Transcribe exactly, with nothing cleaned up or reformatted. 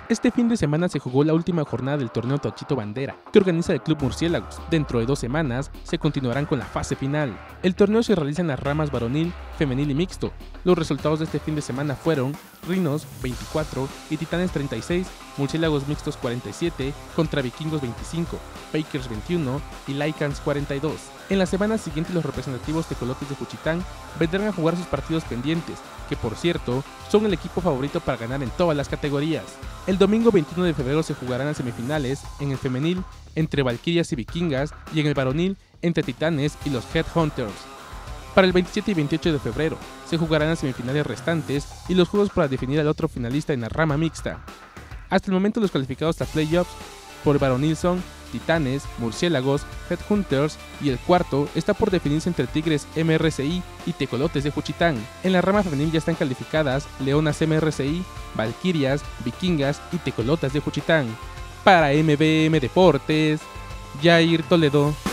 Este fin de semana se jugó la última jornada del torneo Tochito Bandera, que organiza el Club Murciélagos. Dentro de dos semanas se continuarán con la fase final. El torneo se realiza en las ramas varonil, femenil y mixto. Los resultados de este fin de semana fueron Rinos veinticuatro y Titanes treinta y seis, Murciélagos mixtos cuarenta y siete contra Vikingos veinticinco, Bakers veintiuno y Lycans cuarenta y dos. En la semana siguiente los representativos tecolotes de Juchitán vendrán a jugar sus partidos pendientes, que por cierto son el equipo favorito para ganar en todas las categorías. El domingo veintiuno de febrero se jugarán las semifinales en el femenil entre Valquirias y Vikingas y en el varonil entre Titanes y los Headhunters. Para el veintisiete y veintiocho de febrero se jugarán las semifinales restantes y los juegos para definir al otro finalista en la rama mixta. Hasta el momento los calificados a playoffs por el varonil son Titanes, Murciélagos, Headhunters y el cuarto está por definirse entre Tigres M R C I y Tecolotes de Juchitán. En la rama femenil ya están calificadas Leonas M R C I, Valquirias, Vikingas y Tecolotas de Juchitán. Para M B M Deportes, Jair Toledo.